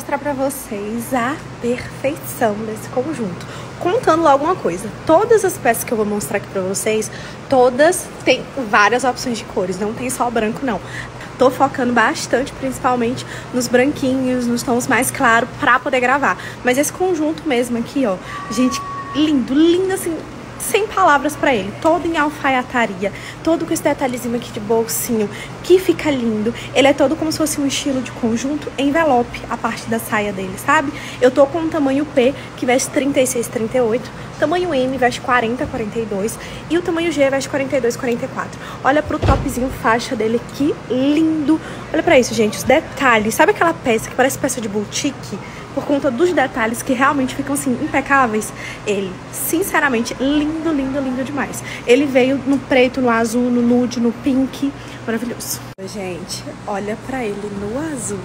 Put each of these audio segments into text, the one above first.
mostrar pra vocês a perfeição desse conjunto. Contando logo uma coisa, todas as peças que eu vou mostrar aqui pra vocês, todas têm várias opções de cores, não tem só branco não. Tô focando bastante, principalmente nos branquinhos, nos tons mais claros, pra poder gravar. Mas esse conjunto mesmo aqui, ó, gente, lindo, lindo assim, sem palavras pra ele, todo em alfaiataria, todo com esse detalhezinho aqui de bolsinho, que fica lindo. Ele é todo como se fosse um estilo de conjunto envelope, a parte da saia dele, sabe? Eu tô com um tamanho P, que veste 36, 38, tamanho M veste 40, 42 e o tamanho G veste 42, 44. Olha pro topzinho faixa dele, que lindo. Olha pra isso, gente, os detalhes. Sabe aquela peça que parece peça de boutique? Por conta dos detalhes que realmente ficam, assim, impecáveis. Ele, sinceramente, lindo, lindo, lindo demais. Ele veio no preto, no azul, no nude, no pink. Maravilhoso. Gente, olha pra ele no azul.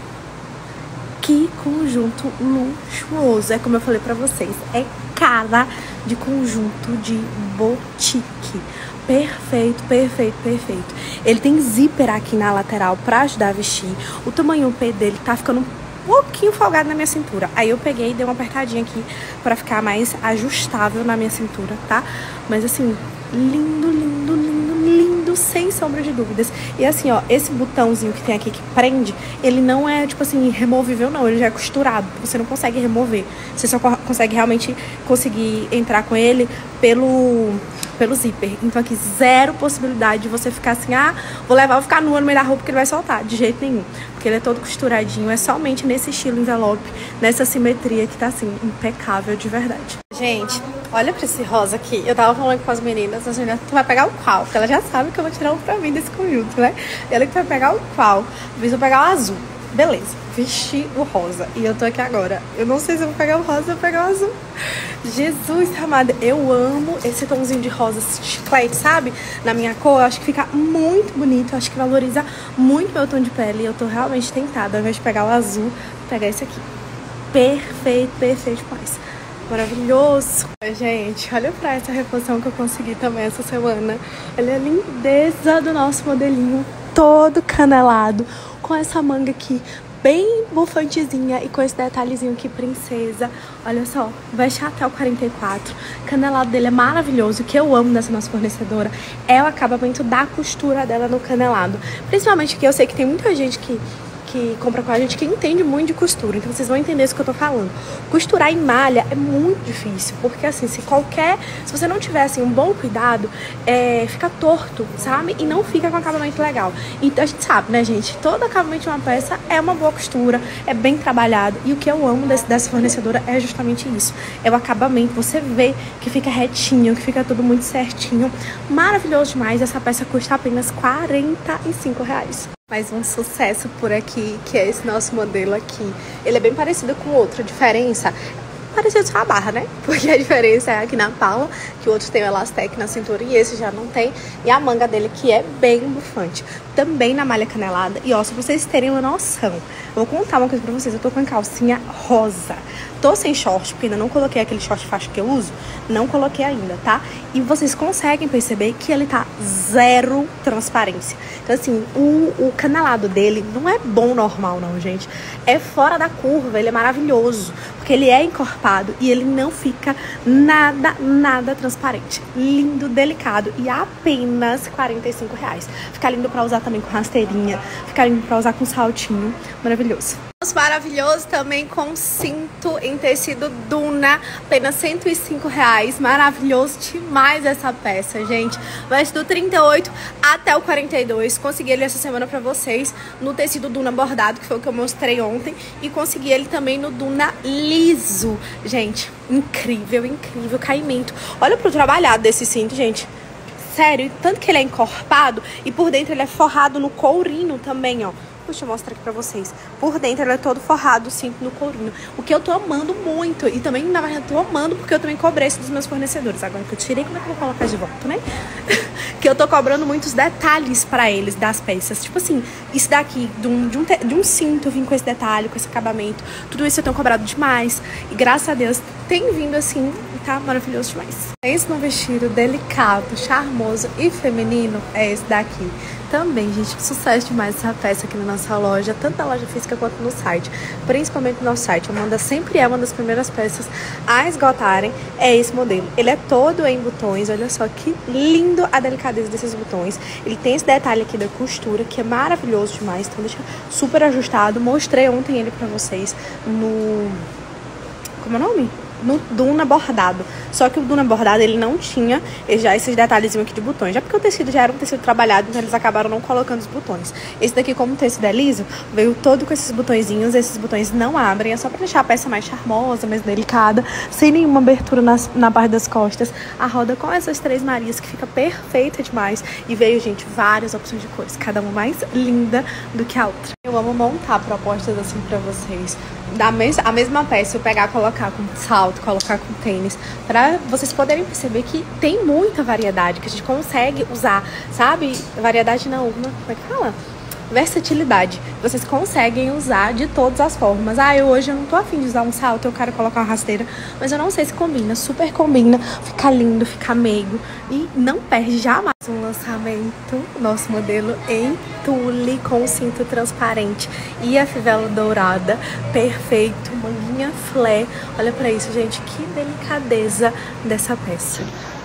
Que conjunto luxuoso. É como eu falei pra vocês, é cara de conjunto de boutique. Perfeito, perfeito, perfeito. Ele tem zíper aqui na lateral pra ajudar a vestir. O tamanho P dele tá ficando um pouquinho folgado na minha cintura. Aí eu peguei e dei uma apertadinha aqui pra ficar mais ajustável na minha cintura, tá? Mas assim, lindo, lindo, lindo, lindo, sem sombra de dúvidas. E assim, ó, esse botãozinho que tem aqui que prende, ele não é, tipo assim, removível não, ele já é costurado. Você não consegue remover. Você só consegue realmente conseguir entrar com ele pelo zíper. Então aqui, zero possibilidade de você ficar assim, ah, vou ficar nua no meio da roupa que ele vai soltar. De jeito nenhum. Porque ele é todo costuradinho, é somente nesse estilo envelope, nessa simetria que tá assim, impecável de verdade. Gente, olha pra esse rosa aqui. Eu tava falando com as meninas, tu vai pegar o qual? Porque ela já sabe que eu vou tirar um pra mim desse conjunto, né? Ela que vai pegar o qual? Eu vou pegar o azul. Beleza, vesti o rosa. E eu tô aqui agora. Eu não sei se eu vou pegar o rosa ou vou pegar o azul. Jesus amada, eu amo esse tomzinho de rosa chiclete, sabe? Na minha cor, eu acho que fica muito bonito. Eu acho que valoriza muito meu tom de pele. E eu tô realmente tentada, ao invés de pegar o azul, pegar esse aqui. Perfeito, perfeito demais. Maravilhoso. Gente, olha pra essa reposição que eu consegui também essa semana. Olha a lindeza do nosso modelinho, todo canelado, com essa manga aqui bem bufantezinha e com esse detalhezinho aqui, princesa. Olha só, veste até o 44. O canelado dele é maravilhoso. O que eu amo dessa nossa fornecedora é o acabamento da costura dela no canelado. Principalmente que eu sei que tem muita gente que compra com a gente que entende muito de costura, então vocês vão entender isso que eu tô falando. Costurar em malha é muito difícil, porque assim, se você não tiver assim um bom cuidado, fica torto, sabe? E não fica com acabamento legal. Então a gente sabe, né, gente? Todo acabamento de uma peça é uma boa costura, é bem trabalhado, e o que eu amo dessa fornecedora é justamente isso. É o acabamento, você vê que fica retinho, que fica tudo muito certinho. Maravilhoso demais. Essa peça custa apenas R$45. Mais um sucesso por aqui, que é esse nosso modelo aqui. Ele é bem parecido com o outro. A diferença, parecido só a barra, né? Porque a diferença é aqui na palma, que o outro tem o elastec na cintura e esse já não tem. E a manga dele, que é bem bufante. Também na malha canelada. E ó, se vocês terem uma noção, eu vou contar uma coisa pra vocês. Eu tô com a calcinha rosa. Tô sem short, porque ainda não coloquei aquele short faixa que eu uso. Não coloquei ainda, tá? E vocês conseguem perceber que ele tá zero transparência. Então assim, o canelado dele não é bom normal não, gente. É fora da curva, ele é maravilhoso. Porque ele é encorpado e ele não fica nada transparente. Lindo, delicado e apenas R$45. Fica lindo pra usar também com rasteirinha. Fica lindo pra usar com saltinho. Maravilhoso. Maravilhoso também com cinto em tecido Duna, apenas R$105. Maravilhoso demais essa peça, gente. Vai do 38 até o 42. Consegui ele essa semana pra vocês no tecido Duna bordado, que foi o que eu mostrei ontem. E consegui ele também no Duna liso. Gente, incrível, incrível caimento. Olha pro trabalhado desse cinto, gente. Sério, tanto que ele é encorpado e por dentro ele é forrado no courinho também, ó. Deixa eu mostrar aqui pra vocês. Por dentro ele é todo forrado, cinto no courinho. O que eu tô amando muito. E também, na verdade, eu tô amando porque eu também cobrei isso dos meus fornecedores. Agora que eu tirei, como é que eu vou colocar de volta, né? Que eu tô cobrando muitos detalhes pra eles das peças. Tipo assim, isso daqui, de um cinto, vim com esse detalhe, com esse acabamento. Tudo isso eu tenho cobrado demais. E graças a Deus, tem vindo assim, tá maravilhoso demais. Esse no vestido delicado, charmoso e feminino é esse daqui. Também, gente, sucesso demais essa peça aqui na nossa loja, tanto na loja física quanto no site. Principalmente no nosso site. A Amanda sempre é uma das primeiras peças a esgotarem. É esse modelo. Ele é todo em botões. Olha só que lindo a delicadeza desses botões. Ele tem esse detalhe aqui da costura, que é maravilhoso demais. Então deixa super ajustado. Mostrei ontem ele pra vocês no... Como é o nome? No Duna bordado. Só que o Duna bordado, ele não tinha já esses detalhezinhos aqui de botões. Já porque o tecido já era um tecido trabalhado, então eles acabaram não colocando os botões. Esse daqui, como o tecido é liso, veio todo com esses botõezinhos. Esses botões não abrem, é só pra deixar a peça mais charmosa, mais delicada, sem nenhuma abertura na parte das costas. A roda com essas três Marias, que fica perfeita demais. E veio, gente, várias opções de cores, cada uma mais linda do que a outra. Eu amo montar propostas assim pra vocês. A mesma peça, eu pegar, colocar com salto, colocar com tênis, pra vocês poderem perceber que tem muita variedade, que a gente consegue usar, sabe? Variedade não, como é que fala? Versatilidade. Vocês conseguem usar de todas as formas. Hoje eu não tô afim de usar um salto, eu quero colocar uma rasteira, mas eu não sei se combina, super combina, fica lindo, fica meigo e não perde jamais. Um lançamento, nosso modelo em tule com cinto transparente e a fivela dourada, perfeito, manguinha flare. Olha pra isso, gente, que delicadeza dessa peça.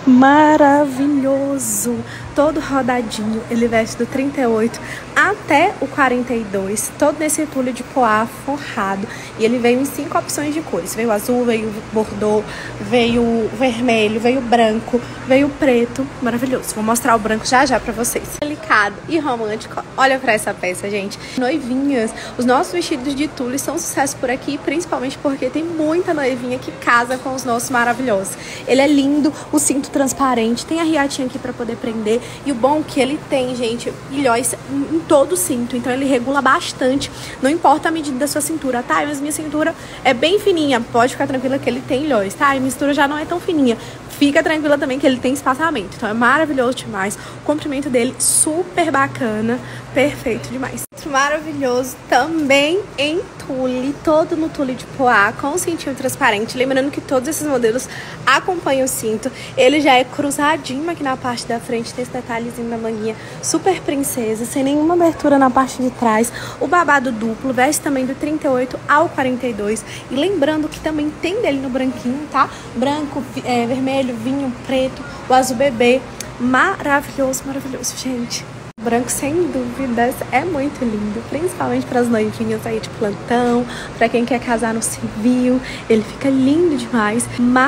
Maravilhoso, todo rodadinho. Ele veste do 38 até o 42, todo nesse tule de poá forrado. E ele veio em 5 opções de cores. Veio azul, veio bordô, veio vermelho, veio branco, veio preto. Maravilhoso. Vou mostrar o branco já já pra vocês. Delicado e romântico. Olha pra essa peça, gente. Noivinhas. Os nossos vestidos de tule são sucesso por aqui, principalmente porque tem muita noivinha que casa com os nossos maravilhosos. Ele é lindo, o cinto transparente, tem a riatinha aqui pra poder prender. E o bom é que ele tem, gente, ilhóis em todo o cinto. Então ele regula bastante. Não importa a medida da sua cintura, tá? Mas minha cintura é bem fininha. Pode ficar tranquila que ele tem ilhóis, tá? E minha cintura já não é tão fininha. Fica tranquila também que ele tem espaçamento. Então é maravilhoso demais. O comprimento dele super bacana. Perfeito demais. Maravilhoso também em tule. Todo no tule de poá com cintinho transparente. Lembrando que todos esses modelos acompanham o cinto. Ele já é cruzadinho aqui na parte da frente. Tem esse detalhezinho na manguinha. Super princesa. Sem nenhuma abertura na parte de trás. O babado duplo. Veste também do 38 ao 42. E lembrando que também tem dele no branquinho, tá? Branco, vermelho, vinho, preto, o azul bebê. Maravilhoso, maravilhoso, gente. O branco, sem dúvidas, é muito lindo, principalmente para as noivinhas aí de plantão, para quem quer casar no civil. Ele fica lindo demais,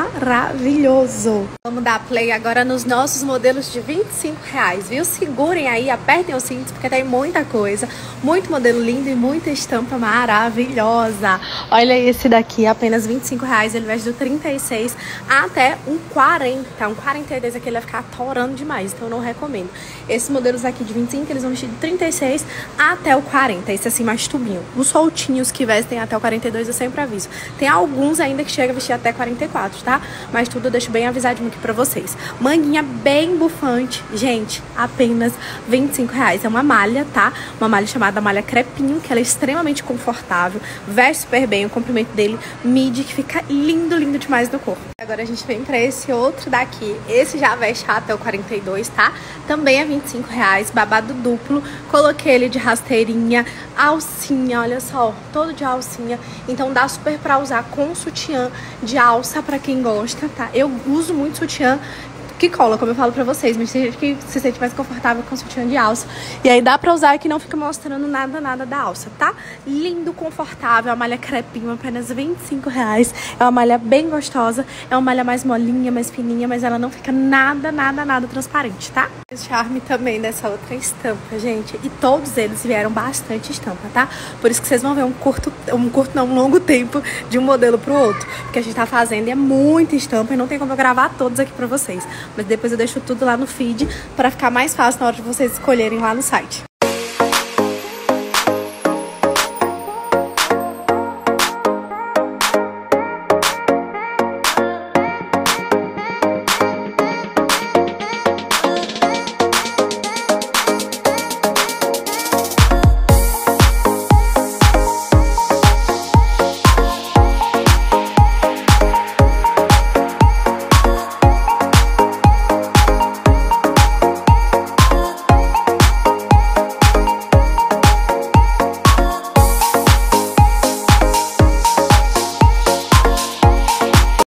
maravilhoso. Vamos dar play agora nos nossos modelos de R$25, viu? Segurem aí, apertem os cintos, porque tem muita coisa, muito modelo lindo e muita estampa maravilhosa. Olha esse daqui, apenas R$25, ele veste do 36 até um 40. Um 42 aqui ele vai ficar atorando demais, então eu não recomendo. Esses modelos aqui de 25, eles vão vestir de 36 até o 40, esse assim mais tubinho. Os soltinhos que vestem até o 42 eu sempre aviso. Tem alguns ainda que chegam a vestir até 44, tá? Mas tudo eu deixo bem avisadinho aqui pra vocês. Manguinha bem bufante, gente, apenas R$25. É uma malha, tá? Uma malha chamada malha crepinho, que ela é extremamente confortável, veste super bem, o comprimento dele midi, que fica lindo, lindo demais no corpo. Agora a gente vem pra esse outro daqui. Esse já veste até o 42, tá? Também é R$25, babado duplo. Coloquei ele de rasteirinha, alcinha, olha só, todo de alcinha. Então dá super pra usar com sutiã de alça pra quem gosta, tá? Eu uso muito sutiã que cola, como eu falo pra vocês, mas tem gente que se sente mais confortável com sutiã de alça. E aí dá pra usar que não fica mostrando nada da alça, tá? Lindo, confortável, a malha crepinho, apenas R$25. É uma malha bem gostosa, é uma malha mais molinha, mais fininha, mas ela não fica nada transparente, tá? O charme também dessa outra estampa, gente, e todos eles vieram bastante estampa, tá? Por isso que vocês vão ver um longo tempo de um modelo pro outro, porque a gente tá fazendo e é muita estampa e não tem como eu gravar todos aqui pra vocês. Mas depois eu deixo tudo lá no feed para ficar mais fácil na hora de vocês escolherem lá no site.